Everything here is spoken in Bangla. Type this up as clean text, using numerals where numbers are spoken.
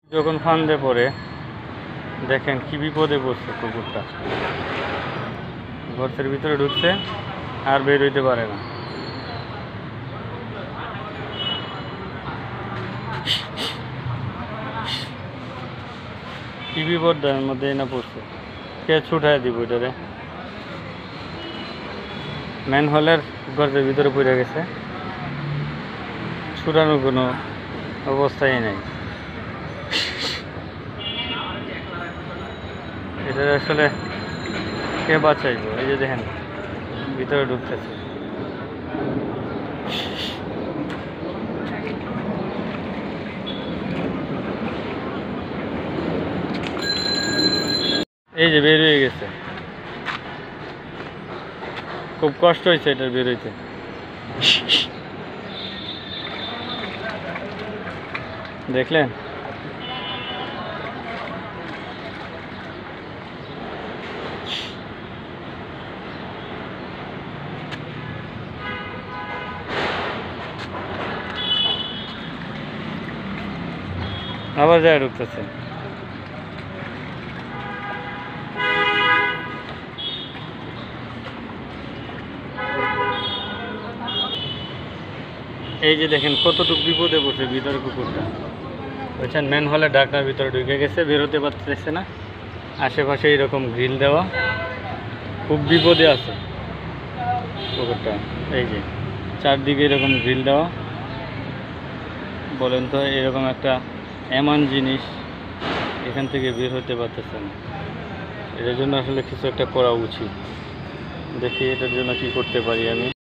যখন ফান্দে পড়ে দেখেন কি বিপদে পড়ছে কুকুরটা। গর্তের ভিতরে ঢুকছে আর বের হইতে পারে না। কি বিপদের মধ্যে না পড়ছে, কে ছুটাই দিব এটারে। ম্যানহোলের গর্তের ভিতরে পড়ে গেছে, ছুটানোর কোনো অবস্থাই নেই। এটা আসলে কে বাঁচাইব? এই যে দেখেন ভিতরে ঢুকতেছে। এই যে বের হয়ে গেছে, খুব কষ্ট হয়েছে এটার বের হইতে। দেখলেন? আবার যায় ঢুকতেছে। এই যে দেখেন কতটুকু বিপদে পড়ছে ভিতরে কুকুরটা, বুঝছেন? ম্যানহোলের ঢাকনার ভিতরে ঢুকে গেছে, বেরোতে পারতেছে না। আশেপাশে এরকম গ্রিল দেওয়া, খুব বিপদে আছে কুকুরটা। এই যে চারদিকে এরকম গ্রিল দেওয়া, বলেন তো এরকম একটা এমন জিনিস এখান থেকে বের হতে পারতেছে না। এটার জন্য আসলে কিছু একটা করা উচিত। দেখি এটার জন্য কি করতে পারি আমি।